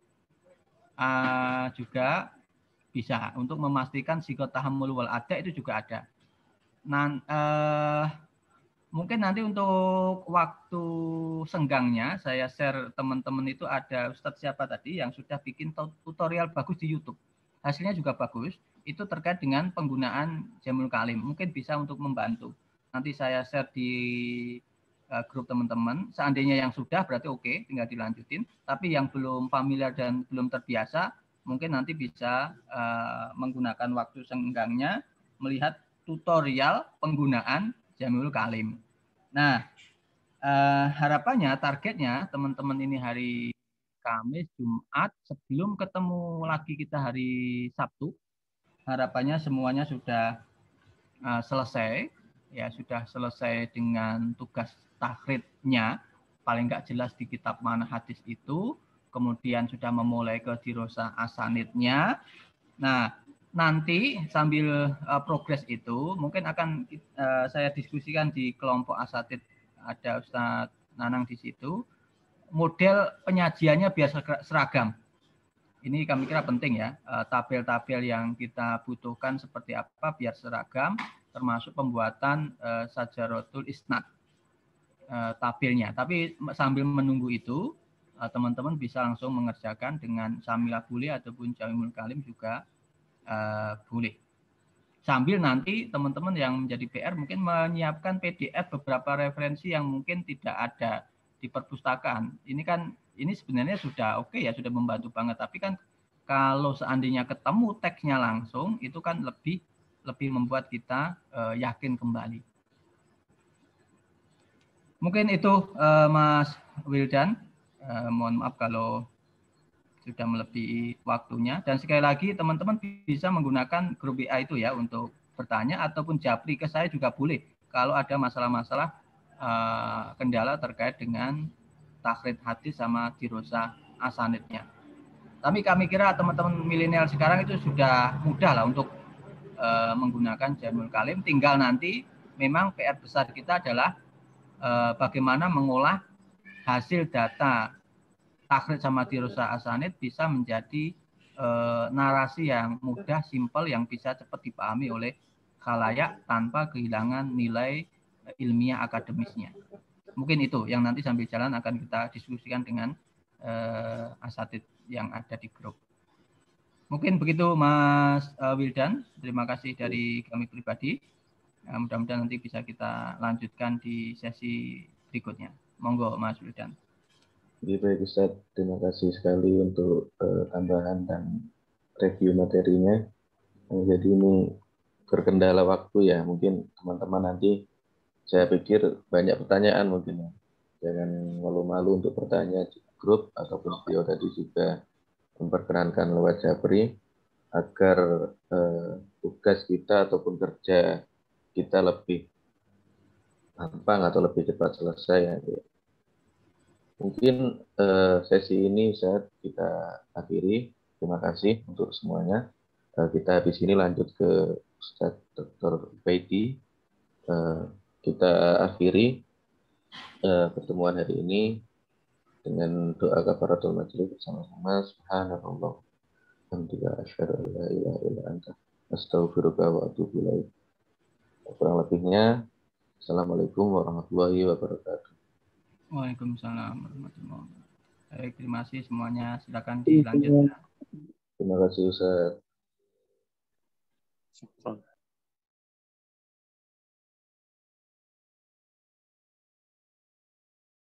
Uh, juga bisa untuk memastikan sikot tahammul wal ada itu juga ada. Nah, uh, mungkin nanti untuk waktu senggangnya saya share teman-teman itu ada Ustadz siapa tadi yang sudah bikin tutorial bagus di YouTube. Hasilnya juga bagus. Itu terkait dengan penggunaan Jamul Kalim. Mungkin bisa untuk membantu. Nanti saya share di grup teman-teman, seandainya yang sudah berarti oke, tinggal dilanjutin. Tapi yang belum familiar dan belum terbiasa, mungkin nanti bisa uh, menggunakan waktu senggangnya melihat tutorial penggunaan Jamul Kalim. Nah, uh, harapannya, targetnya teman-teman ini hari Kamis, Jumat, sebelum ketemu lagi kita hari Sabtu, harapannya semuanya sudah uh, selesai, ya sudah selesai dengan tugas takhridnya, paling nggak jelas di kitab mana hadis itu, kemudian sudah memulai ke dirosa asanidnya. Nah, nanti sambil uh, progres itu, mungkin akan uh, saya diskusikan di kelompok asatid, ada Ustadz Nanang di situ, model penyajiannya biar seragam. Ini kami kira penting ya, uh, tabel-tabel yang kita butuhkan seperti apa biar seragam, termasuk pembuatan uh, Sajaratul Isnad. Tabelnya, tapi sambil menunggu itu teman-teman bisa langsung mengerjakan dengan Samilah boleh ataupun Jamul Kalim juga uh, boleh. Sambil nanti teman-teman yang menjadi P R mungkin menyiapkan P D F beberapa referensi yang mungkin tidak ada di perpustakaan. Ini kan ini sebenarnya sudah oke okay ya, sudah membantu banget. Tapi kan kalau seandainya ketemu teksnya langsung itu kan lebih lebih membuat kita uh, yakin kembali. Mungkin itu uh, Mas Wildan, uh, mohon maaf kalau sudah melebihi waktunya. Dan sekali lagi teman-teman bisa menggunakan grup W A itu ya untuk bertanya ataupun japri ke saya juga boleh. Kalau ada masalah-masalah uh, kendala terkait dengan takhrid hadis sama dirosa asanidnya. Tapi kami kira teman-teman milenial sekarang itu sudah mudah lah untuk uh, menggunakan Jamul Kalim. Tinggal nanti memang P R besar kita adalah bagaimana mengolah hasil data takhrid sama dirosa asanid bisa menjadi e, narasi yang mudah, simpel, yang bisa cepat dipahami oleh khalayak tanpa kehilangan nilai ilmiah akademisnya. Mungkin itu yang nanti sambil jalan akan kita diskusikan dengan uh, asatid yang ada di grup. Mungkin begitu Mas uh, Wildan. Terima kasih dari kami pribadi. Uh, mudah-mudahan nanti bisa kita lanjutkan di sesi berikutnya. Monggo Mas Wildan. Baik Ustaz, terima kasih sekali untuk uh, tambahan dan review materinya. Uh, jadi ini berkendala waktu ya, mungkin teman-teman nanti saya pikir banyak pertanyaan mungkin ya. Jangan malu-malu untuk bertanya di grup ataupun beliau tadi juga memperkenankan lewat Japri agar uh, tugas kita ataupun kerja kita lebih gampang atau lebih cepat selesai ya. Mungkin uh, sesi ini saya kita akhiri. Terima kasih untuk semuanya. Uh, kita habis ini lanjut ke Ustaz Doktor Baidi. Uh, kita akhiri uh, pertemuan hari ini dengan doa kafaratul majelis bersama-sama. Subhanallah. Alhamdulillah. Asyhadu an la ilaha illa anta astaghfiruka wa atubu ilaik. Kurang lebihnya, Assalamualaikum warahmatullahi wabarakatuh. Waalaikumsalam warahmatullahi wabarakatuh. Baik, terima kasih semuanya. Silakan dilanjut. Terima kasih Ustaz.